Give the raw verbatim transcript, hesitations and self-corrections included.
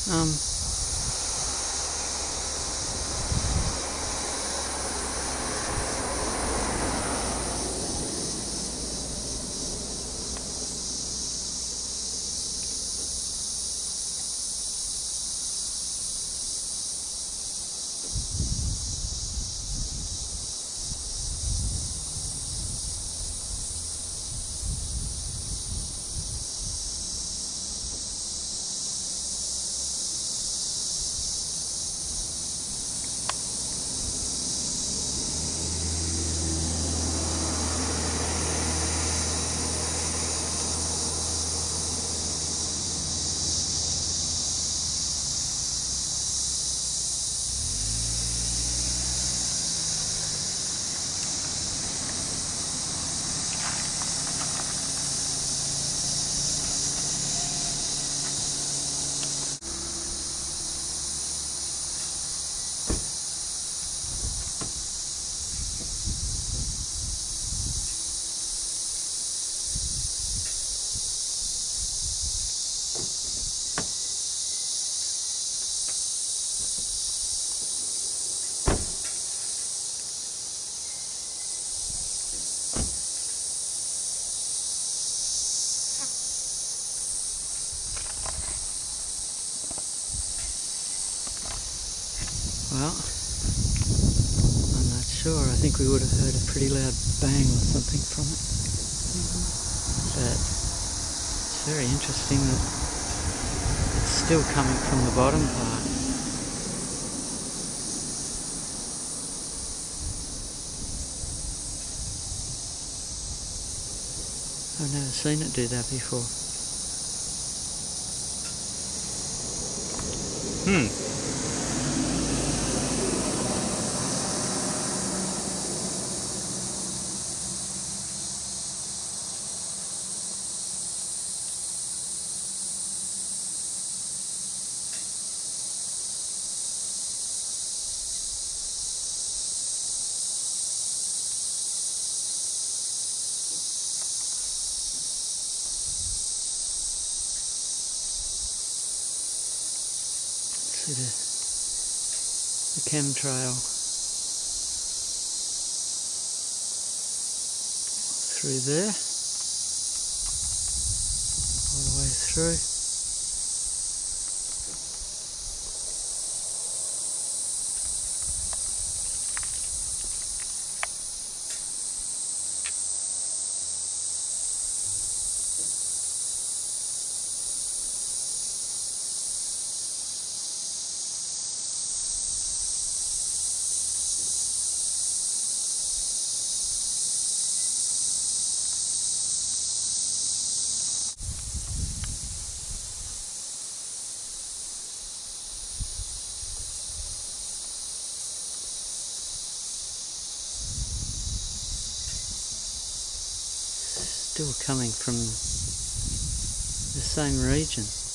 Um, Well, I'm not sure. I think we would have heard a pretty loud bang or something from it. But it's very interesting that it's still coming from the bottom part. I've never seen it do that before. Hmm. See the, the chemtrail through there, all the way through. Still coming from the same region.